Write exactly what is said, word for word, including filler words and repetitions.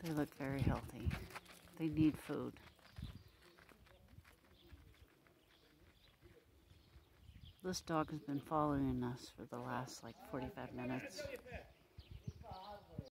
They look very healthy. They need food. This dog has been following us for the last like forty-five minutes.